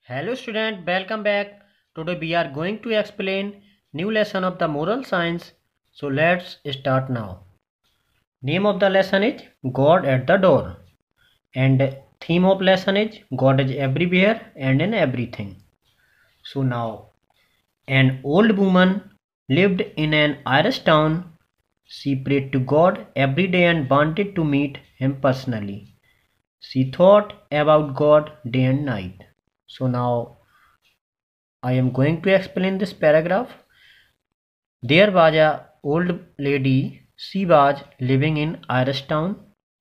Hello student, welcome back. Today we are going to explain new lesson of the moral science. So let's start now. Name of the lesson is God at the door, and theme of lesson is God is everywhere and in everything. So now, an old woman lived in an Irish town. She prayed to God every day and wanted to meet him personally. She thought about God day and night. So now I am going to explain this paragraph. There was a old lady. She was living in Irishtown.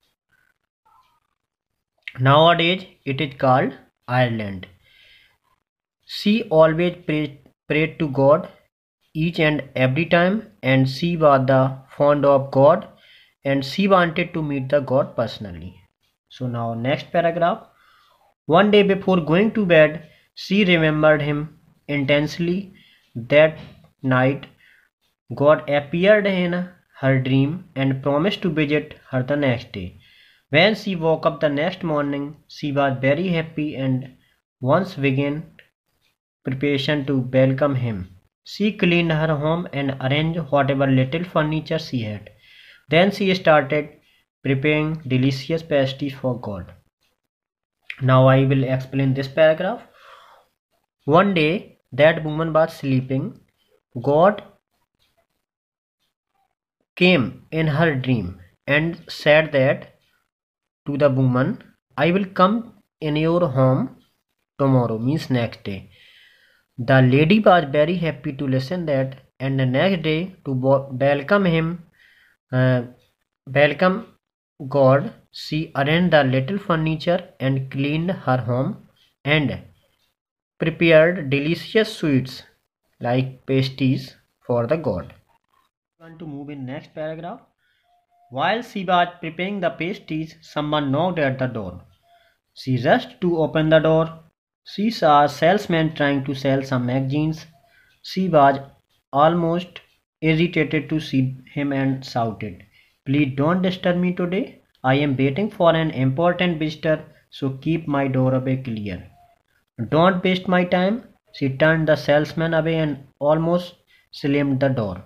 Nowadays it is called Ireland. She always prayed to God each and every time, and she was the fond of God, and she wanted to meet the God personally. So now next paragraph. One day before going to bed, she remembered him intensely. That night God appeared in her dream and promised to visit her the next day. When she woke up the next morning, she was very happy and once began preparation to welcome him. She cleaned her home and arranged whatever little furniture she had. Then she started preparing delicious pasties for God. Now I will explain this paragraph. One day that woman was sleeping. God came in her dream and said that to the woman, I will come in your home tomorrow, means next day. The lady was very happy to listen that, and the next day to welcome him, uh, welcome God, she arranged the little furniture and cleaned her home and prepared delicious sweets like pasties for the God. I want to move in next paragraph. While she was preparing the pasties, someone knocked at the door. She rushed to open the door. She saw a salesman trying to sell some magazines. She was almost irritated to see him and shouted, Please don't disturb me today. I am waiting for an important visitor, so keep my doorway clear. Don't waste my time. She turned the salesman away and almost slammed the door.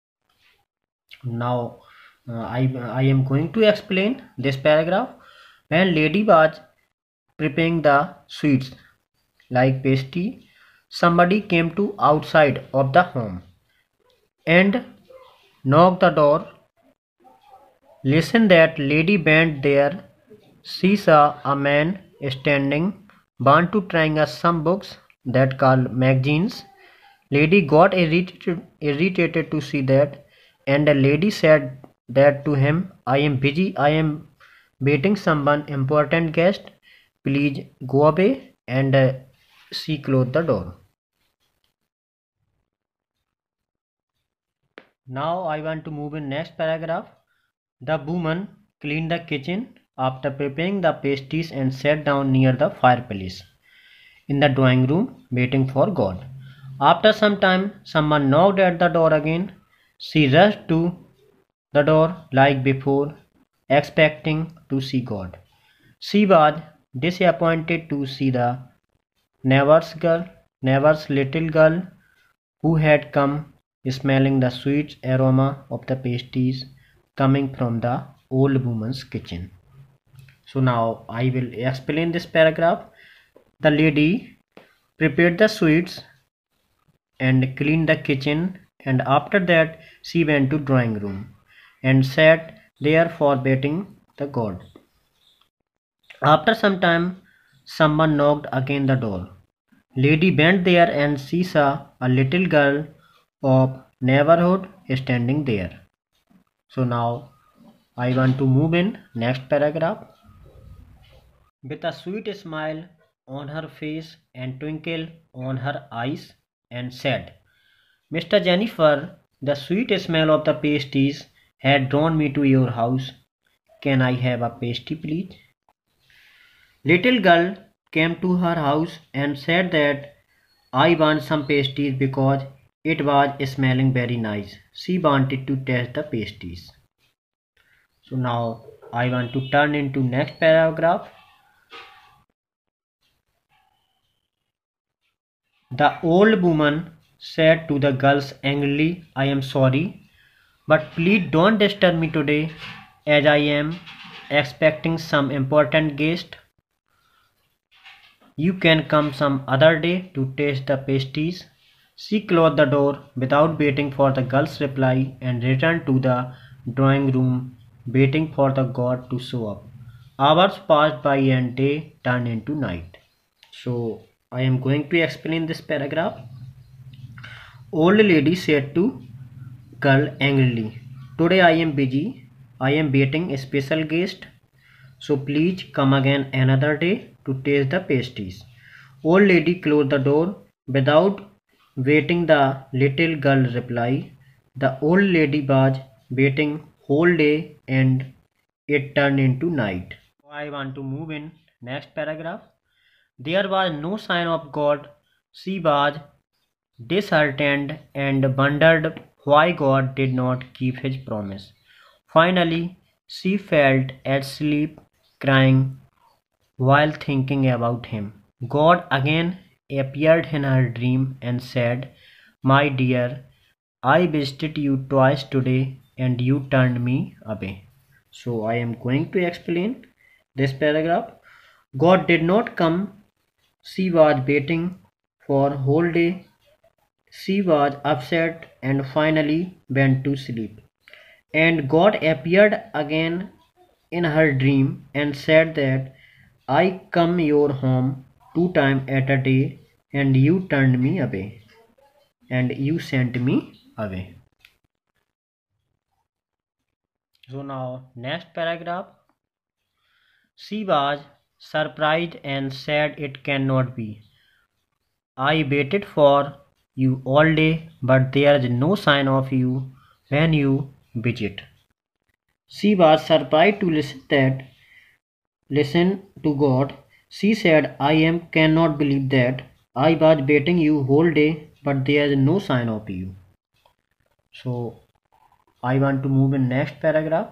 Now I am going to explain this paragraph. When lady was preparing the sweets like pastry, somebody came to outside of the home and knocked the door. Listen, that lady bent there. She saw a man standing, bound to trying us some books that called magazines. Lady got irritated to see that, and the lady said that to him, I am busy, I am waiting someone important guest, please go away, and she closed the door. Now I want to move in next paragraph. The woman cleaned the kitchen after preparing the pastries and sat down near the fireplace in the drawing room waiting for God. After some time, someone knocked at the door again. She rushed to the door like before, expecting to see God. She was disappointed to see the neighbor's little girl who had come smelling the sweet aroma of the pastries coming from the old woman's kitchen. So now I will explain this paragraph. The lady prepared the sweets and cleaned the kitchen, and after that she went to drawing room and sat there for waiting the God. After some time someone knocked again the door. Lady bent there and she saw a little girl of neighborhood standing there. So now I want to move in next paragraph. With a sweet smile on her face and twinkle on her eyes, and said, Mr. Jennifer, the sweet smell of the pastries had drawn me to your house. Can I have a pastry, please? Little girl came to her house and said that I want some pastries because it was smelling very nice. She wanted to taste the pastries. So now I want to turn into next paragraph. The old woman said to the girls angrily, I am sorry, but please don't disturb me today as I am expecting some important guest. You can come some other day to taste the pastries. She closed the door without waiting for the girl's reply and returned to the drawing room, waiting for the god to show up. Hours passed by and day turned into night. So, I am going to explain this paragraph. Old lady said to girl angrily, today I am busy. I am waiting a special guest. So please come again another day to taste the pastries. Old lady closed the door without waiting the little girl reply. The old lady was waiting whole day and it turned into night. I want to move in next paragraph. There was no sign of God. She was disheartened and wondered why God did not keep his promise. Finally, she fell asleep crying while thinking about him. God again appeared in her dream and said, my dear, I visited you twice today and you turned me away. So I am going to explain this paragraph. God did not come. She was waiting for whole day. She was upset and finally went to sleep. And God appeared again in her dream and said that I come your home 2 times at a day and you turned me away and you sent me away. So now next paragraph. She was surprised and said it cannot be. I waited for you all day but there is no sign of you when you visit. She was surprised to listen to God. She said, I am cannot believe that. I was waiting you whole day, but there is no sign of you. So I want to move in next paragraph.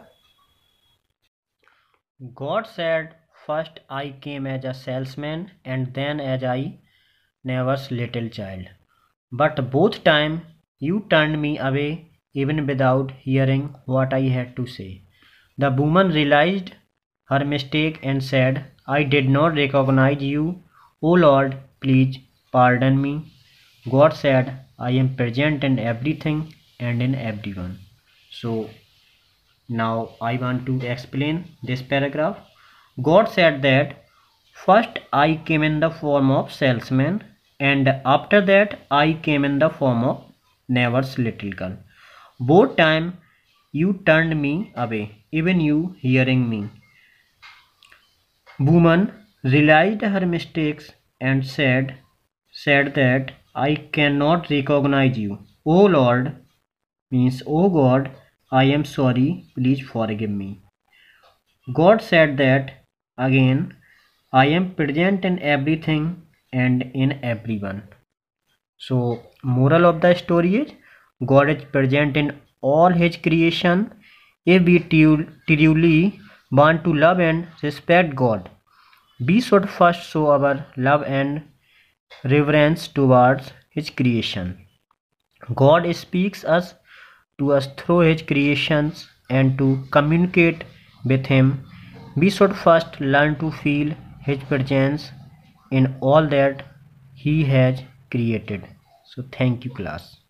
God said, first I came as a salesman and then as I Never's little child. But both time you turned me away even without hearing what I had to say. The woman realized her mistake and said, I did not recognize you. O Lord, please pardon me. God said, I am present in everything and in everyone. So now I want to explain this paragraph. God said that first I came in the form of salesman and after that I came in the form of neighbor's little girl. Both time you turned me away, even you hearing me. Woman realized her mistakes and said that I cannot recognize you. O Lord means O God, I am sorry, please forgive me. God said that again, I am present in everything and in everyone. So, moral of the story is God is present in all His creation. If we truly want to love and respect God, we should first show our love and reverence towards His creation. God speaks to us through His creations and to communicate with Him. We should first learn to feel His presence in all that He has created. So thank you class.